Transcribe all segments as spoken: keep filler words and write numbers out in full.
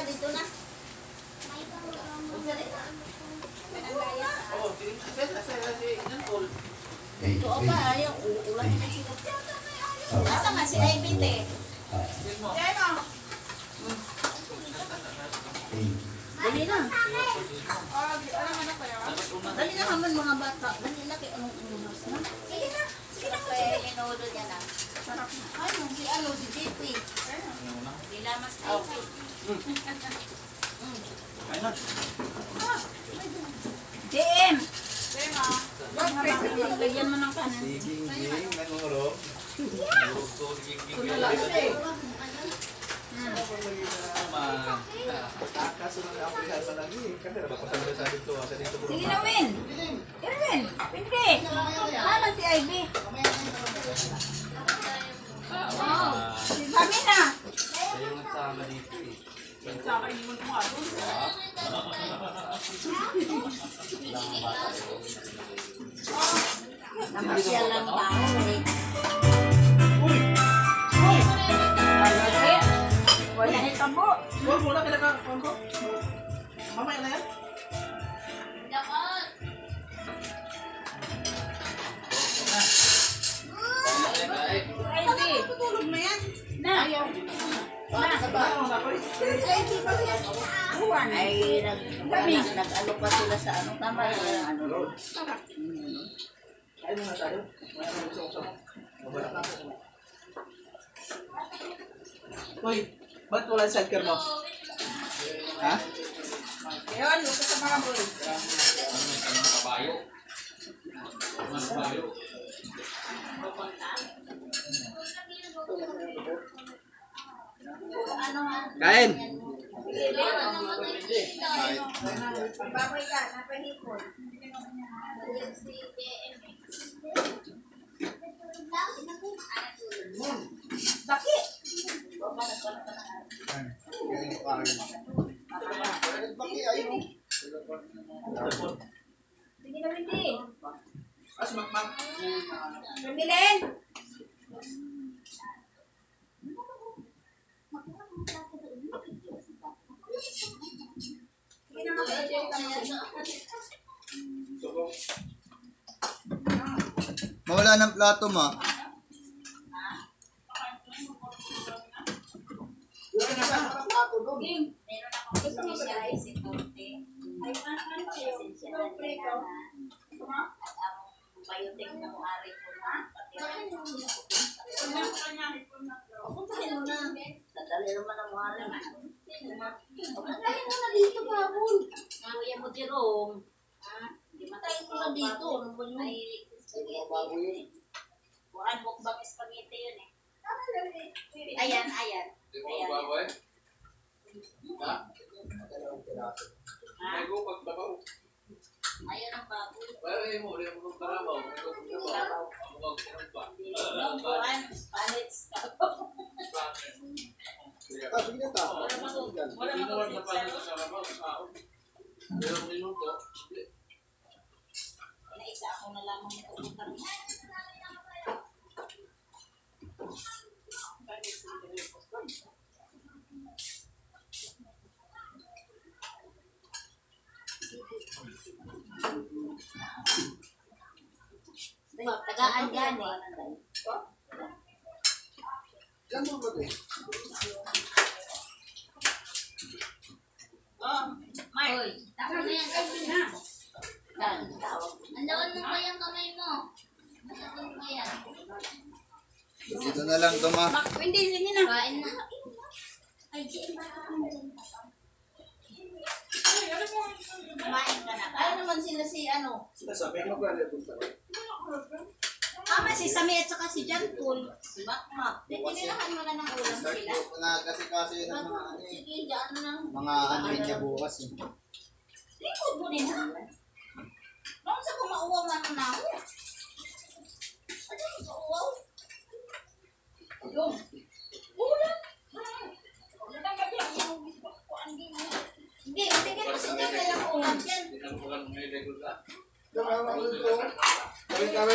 dito na. Oh, sige, sige, kasi kasi inantol. Oo pa, ayaw. Ulan na sila. Nasa nga si Ivy, te. Yan o. Dali na. Dali na naman mga bata. Dali na kayo anong unas na. Sige na. Sige na. Kaya inuulo niya na. Sarap na. Ano, si ano, si J P. Dila mas J P. Ayun na. J M. Lagyan mo ng kanan. Siging ging, nanuro. Gusto siging ging. Kaso na ako sa lagi. Kasi na papasama sa dito, sa dito. Sige na, Win. Irwin. Hindi. Ano si Ivy? Wow. Si Samina. Kayo nagsama dito eh. Saka hindi mo tumatun. Namasyal lang tao eh. Uy! Uy! Bakit? Wala hitabo. Huwag muna kinakakuan ko. Mamaya na yan. Ivy. Tutulog na yan. Na. Ayaw. Na. Buwan. Ay, nag, nag, nag-ano pa sila sa ano. Tama yung ano. Ay, muna tayo. Maya na gusto ko sa mo. Mabala na ako. Uy, ba't wala yung sidecar mo? Ha? Ayun, huwag ka sa mga boy. Kabayo. Mas kabayo. Kain! Baboy ka, napahipon. Bakit? Sige na, Wendy. As makmak. Pambilin. Sige na, Mawala ng plato mo. meron akong special security. Ay, ano esensya na kailangan. At ang biotech na muari ko na. Puntahin mo na. Sadali naman ang muari na. Puntahin mo na dito, babon. Kuya mo, Jerome. Puntahin mo na dito. Ay, bukan mukbang spaghetti yun eh. Ayan, ayan. Ayan. Ha? May go pagtabaw. Ayan ang baboy. Pero eh mo, rin mo karabaw. May go pagtabaw. Ang mga kinagpa. Bukan, panits. Ah, sige na ta. Wala mo naman na pala sa karabaw. Pero minuto. Naisa ako na lamang ito. Tagaan yan eh. Yan mo ba ito? Oh, Mark. Tapos na yan. Tapos na. Yan, tawag. Andawan mo pa yung kamay mo. Andawan mo yan. Dito na lang, Toma. Hindi, sige na. Kain na. Ay, Jim, baka kang dyan. Kumain ka na. Ano naman sila si ano? Sabi mo ba rin ito? Tama si Sami at saka si Jan Paul. Makmak. Tinirahan mo na ng ulam Start sila. ko na kasi kasi ng mga ano eh. Sige, dyan na. Mga ano yun niya bukas eh. Likod mo din ha. Noon sa kumauwaw man na ako. Ano yung kumauwaw? Yung. Ulam. Hindi, tingin mo si Jan na lang ulam dyan. Tinampukan mo yung legos ka? Tama, tama, tama. Kami, kami.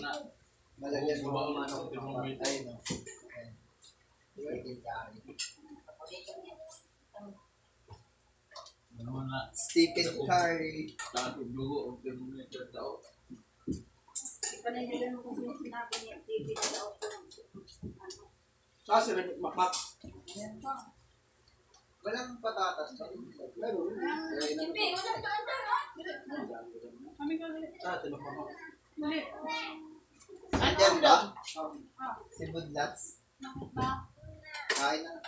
na. Malagyan mo ang ano ng patay, no? Chicken curry. Ano na? Chicken curry. Lahat ng dugo, ang thermometer daw. Panay-panay mo kung sinabi niya, T V na daw po. Sa sila makmak. Walang patatas pa. Meron. Hindi, wala pa ata, ha? Kami ka ulit. Sa sila makmak. Ulit. Diyan ba? Si Budlats. Ba? Kain na.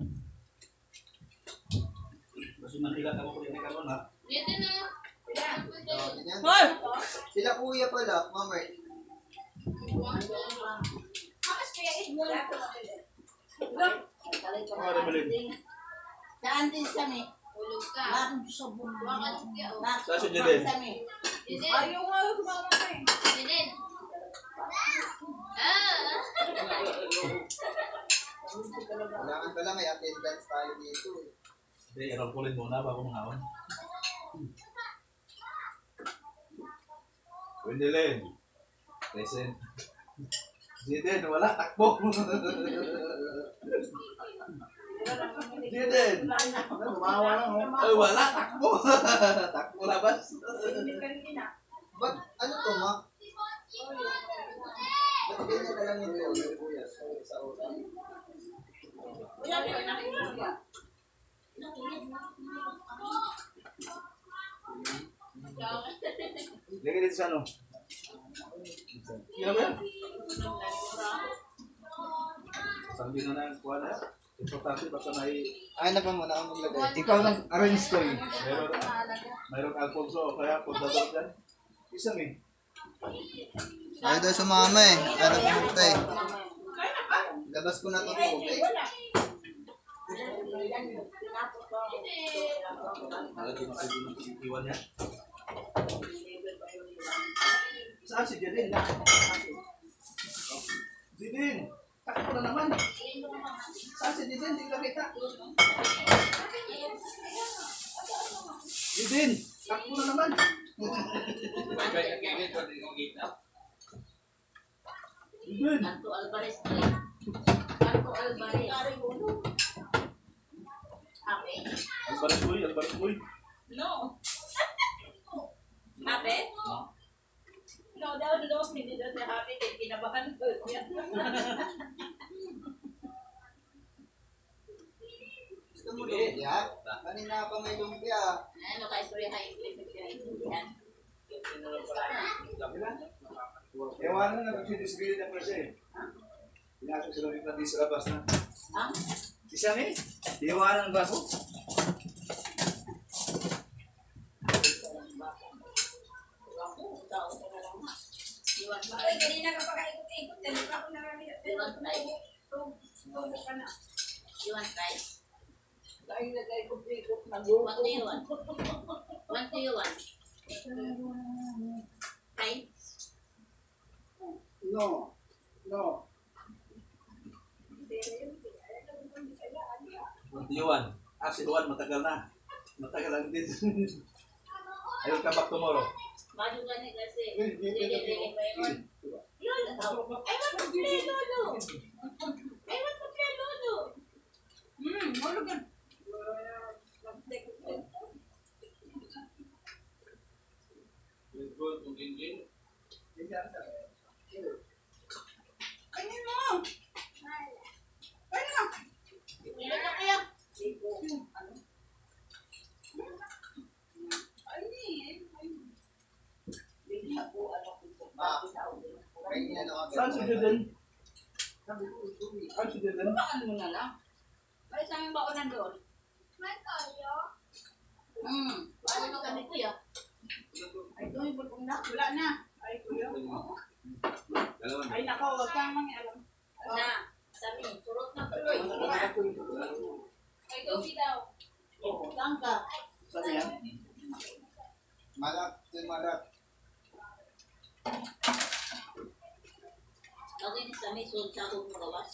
Kasi manila ka mo kung yung karon ha. Dito na. So, ganyan. Hoy! Sila kuya pala, Mamer. Makas kaya ito. Saan din kami? Ulog ka. Bakit sa bumbu? Sa si Jeden. Ayaw nga sumama ka eh. Jeden. Ah! Kailangan pala may attendance tayo dito. eh. Hindi, irangkulin muna bago mangawan. Wendelin. Present. Jeden, wala, takbo. Jeden. Bumawa lang, oh. Ay, wala, takbo. Takbo labas. Ba't, ano to, ma? Ba't ganyan na lang yung ulo, kuya? Sa sa ulo. Lagi dito sa ano? Yan ba? Sabi na na kuha na. Importante basta may Ay, na pa muna ako maglagay. ikaw lang arrange ko eh. Meron, mayroong Alfonso o kaya Pondador dyan. Isang eh. Ayaw daw sumama eh. Ano pumunta eh. Labas ko na ito po, okay? Malagi makalimutan ng pag-iwan niya. Saan si Jadin? Jadin! Takbo na naman! Saan si Jadin? Hindi ka kita! Jadin! Takbo na naman! Jadin! Tanto Alvarez to eh. Tanto Alvarez. Ape? Albaras boy, albaras boy. No. Happy? No, daw no, hindi daw siya happy kaya kinabahan ko. Gusto mo lumpia? Kanina pa may lumpia. Ano ka istorya ha? Yan. Ewan na nagsidisigilid na pala siya eh. Pinasok sila rin natin sa labas na. Ah? Isang eh, iwanan ba ako? Iwan pa. Ay, kanina ka pa kaikot-ikot, dali pa ako naramit. Iwan pa tayo. Tubo ka na. Iwan tayo. Dahil nag-ikot-ikot na What do you want? What do you want? Hi? No. No. Iwan. Ah, si Juan, matagal na. Matagal lang din. Ayun ka back tomorrow. Maju ka ni kasi. Lolo daw. I want to play Lolo. I want to play Lolo. Hmm, hulog yan. Kainin mo! Kainin mo! Ilan na kaya? Ay, Ah. Kain na lang agad. Saan si Jaden? Saan si Jaden? Baan mo na lang. Ay, sa aming baon doon. Hmm. Ano ka ni kuya? Ay, ito yung bulpong na. Wala na. Ay, kuya. Dalawa na. Ay, nako, wag kang mangialam. Na. Sabi, surot na tuloy. Ay, Tosi daw. Saan ka? Saan yan? Malak, ito malak. Lagi ni Sami, so sa akong magawas.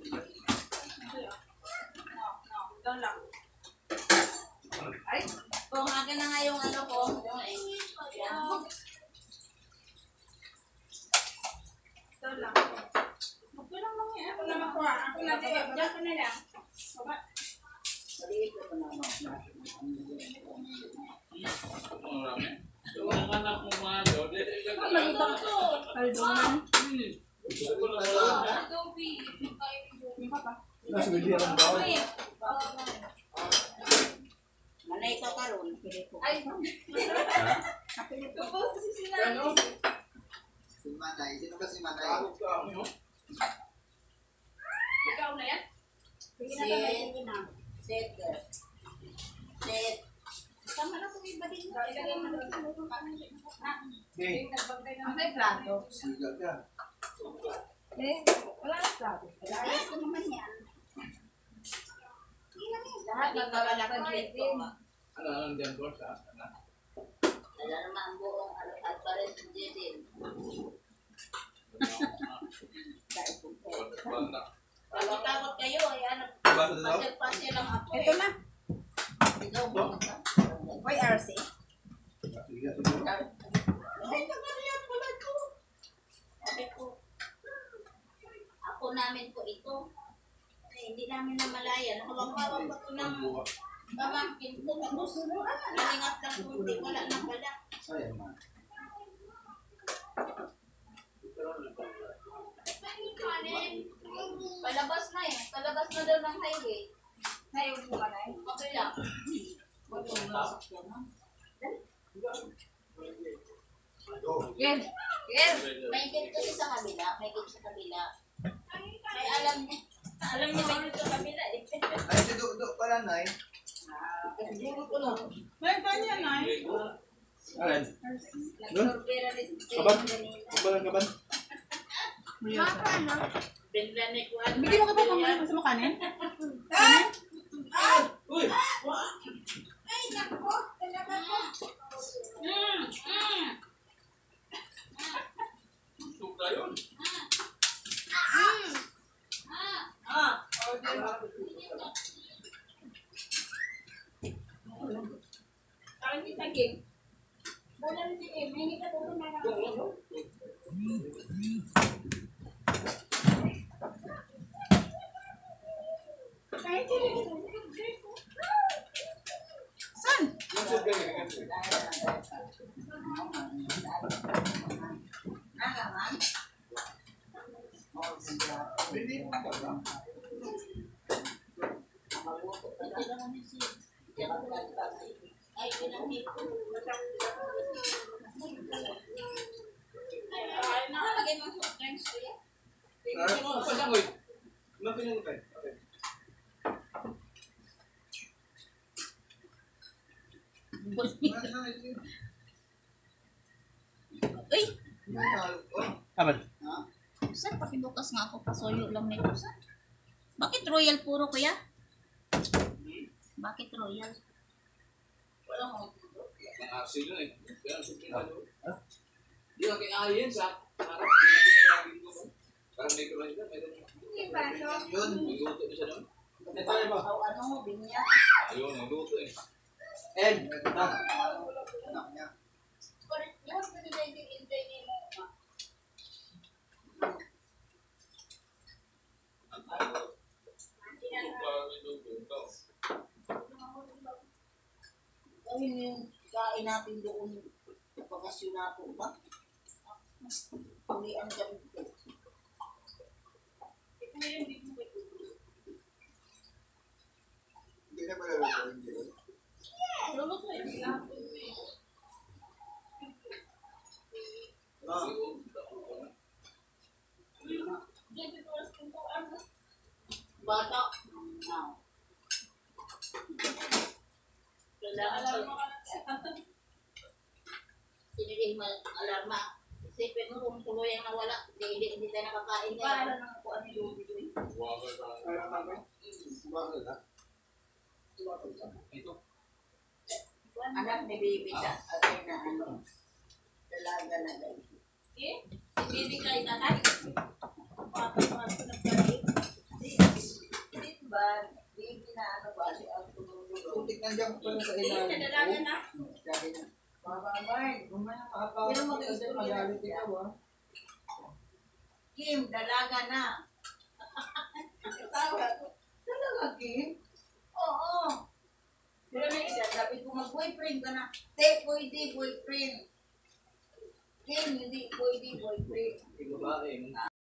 No, no, doon lang. Ay, Kung akin na nga yung ano ko. Yan. Ito lang. Ito lang lang yan. Ako na makuha. Ako na diyan. Diyan ko na lang. Baba. Maliit ko na ano. Marami. Yung anak mo mga lodi. Malito to. Malito na. Nasa bibig ang bawal. Manay ka karon. Ay. Ha? Tapos si Sinay. Si Manay. Sino ba si Manay? Tawag ka mo. Ikaw na yan? Set. Set. Set. Tama na kung iba din. Ilagay mo na. Okay. Ang may plato. Sigal ka. Eh, wala na plato. Ayos ko naman yan. Lahat ng kalalakad din. Ano ang dyan ko sa ano? Wala naman ang buong ano, at pares si Jedin. Pag takot kayo, ay ano, Basta daw? pasir-pasir lang ako. Ito na. Ikaw mo ka. Why R C? Sige, siguro. Ay, nagariyan pala ito. Sabi ko, ako namin po ito. Ay, hindi namin namalayan. Hawak-hawak pa ito ng pamangkin ko. Tapos, nalingat ng kunti, wala na pala. Sayang man. Palabas na eh. Palabas na daw ng highway. Ngayon mo ka na eh. Okay lang. Yes. Yes. May gate kasi sa kabila. May gate sa kabila. May alam niya. Alam niyo ba yung sa kabila eh. Ay, si Dudo pala, Nay. Siguro ko lang. May kanya na eh. Alin? Nagsorbera rin si Kaban? kanina. Kaban, kaban. Mapa ano? Bigla ni Kuan. Bigyan mo ka pa kung gusto mo kanin? Uy! Ay, nako. Talaga ko. Mm, mm. Suka yun. Ah. Parang di saging. Wala rin si Em. Hindi ka doon na lang. San? Nagaman. Hindi mo ka ba? Ay, pinamit ko. Ay, nakalagay mo sa drinks ko yan. Ano mo? Pasang, uy. Ano pinanipay? Okay. Uy! Kaban? Ha? Saan pakibukas nga ako? Pasuyo lang nito. Saan? Bakit royal puro kuya? Bakit royal? Wala mo. Ang asin yun eh. Kaya ang sukin na doon. Di ka kaya sa harap. Di ka kinagin mo. Parang may kulang ka. Meron. Hindi ba? So, Yun. Nagluto na siya doon. Aw, ano mo, binya? Ayun, nagluto eh. Ed, na. Anak niya. Yun, pinilay din enjoy ni mo. Gawin yung kain natin doon sa pag-asyon natin ba? Pag-ian kami dito. Hindi na malalago hindi yun. Lulot mo yun sila. Ah, Bata. Now. Kailangan pag sinilih mo alarma. Isipin mo kung tuloy ang nawala. Hindi, hindi, hindi tayo nakakain ngayon. Paano nang kuha ni Lubi doon? Ito. Anak ni baby ka. Atay na ano. Dalaga na guys. eh? Baby ka itatay. Patay mo ako nagkalit. Di ba? Baby na ano ba? Si Alto Putik nandiyan ko pala sa Hindi, ilalim. nadalaga na. Kaya ganyan. Bababay, mamaya makapawag Pero ka mag-isip kasi ka magalit na. ikaw ah. Kim, dalaga na. Tawa. Talaga, Kim? Oo. Pero may isa. Sabi ko, mag-boyfriend ka na. Te, pwede, boyfriend. Kim, hindi, pwede, boyfriend. Yung babae,